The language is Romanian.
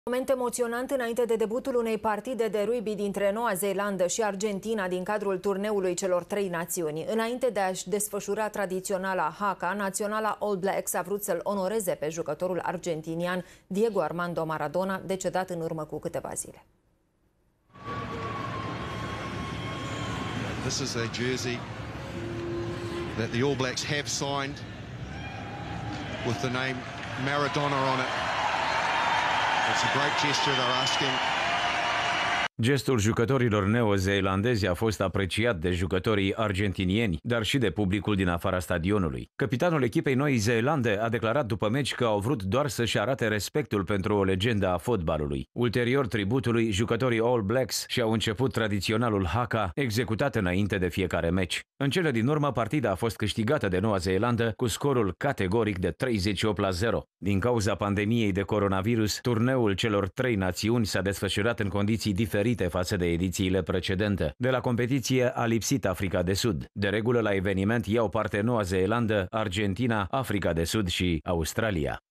Moment emoționant înainte de debutul unei partide de rugby dintre Noua Zeelandă și Argentina din cadrul turneului celor trei națiuni. Înainte de a-și desfășura tradiționala haka, naționala All Blacks a vrut să-l onoreze pe jucătorul argentinian Diego Armando Maradona, decedat în urmă cu câteva zile. This is a jersey that the All Blacks have signed with the name Maradona on it. It's a great gesture they're asking. Gestul jucătorilor neozeelandezi a fost apreciat de jucătorii argentinieni, dar și de publicul din afara stadionului. Capitanul echipei Noii Zeelande a declarat după meci că au vrut doar să-și arate respectul pentru o legendă a fotbalului. Ulterior tributului, jucătorii All Blacks și-au început tradiționalul haka, executat înainte de fiecare meci. În cele din urmă, partida a fost câștigată de Noua Zeelandă cu scorul categoric de 38-0. Din cauza pandemiei de coronavirus, turneul celor trei națiuni s-a desfășurat în condiții diferite față de edițiile precedente. De la competiție a lipsit Africa de Sud. De regulă, la eveniment iau parte Noua Zeelandă, Argentina, Africa de Sud și Australia.